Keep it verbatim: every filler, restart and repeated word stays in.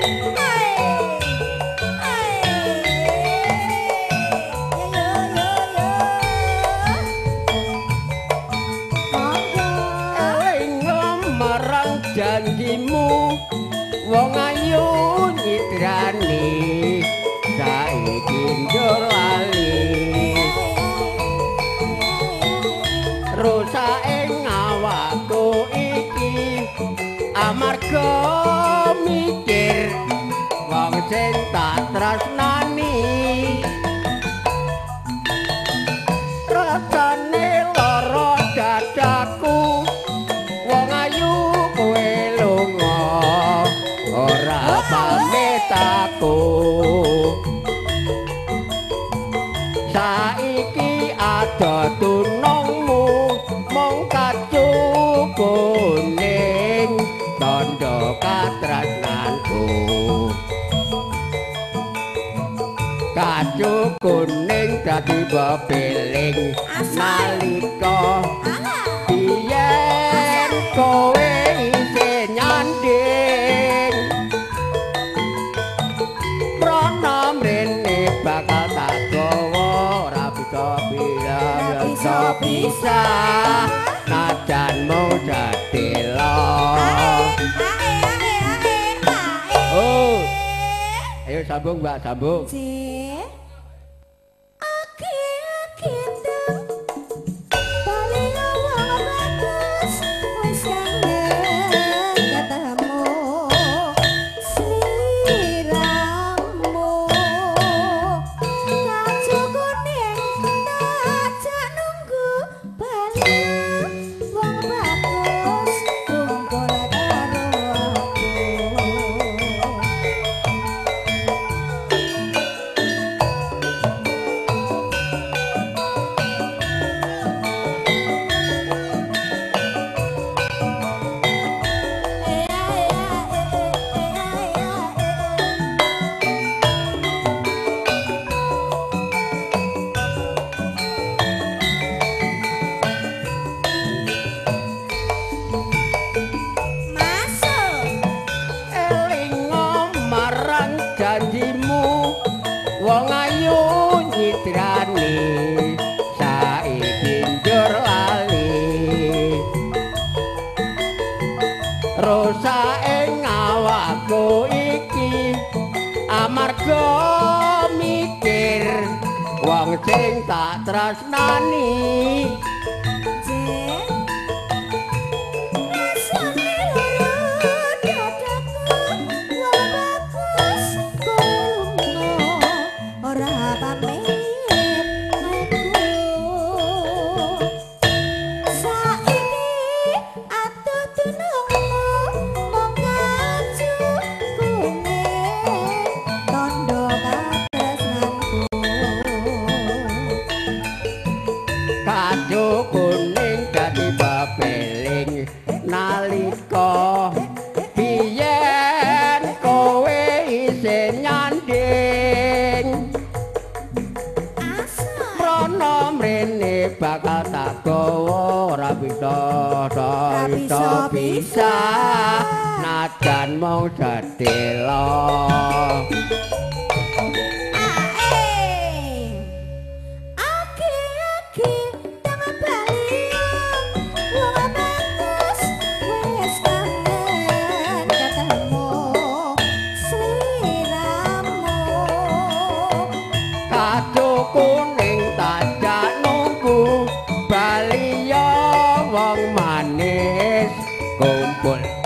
Janjimu wong ayu nyidrani saiki njur lali rusak ing awakku iki amarga mikir wong sing tak tresnani rasane lara dadaku wong ayu kowe lunga ora pamit aku saiki ada tunungmu mung kacu kuning tandha katresnanku kacu kuning dadi bebeling nalika biyen kowe isih nyanding prana mrene bakal tak gawa ora bisa bisa bisa najan mau jadela oh ayo sambung Mbak sambung janjimu wong ayu nyidrani saiki njur lali rusak ing awakku iki amarga mikir wong sing tak tresnani kacu kuning dadi bebeling nalika biyen kowe isih nyanding mrono mrene bakal tak gawa ora bisa bisa bisa najan mau jadela kuning tajak nunggu bali yo wong manis kumpul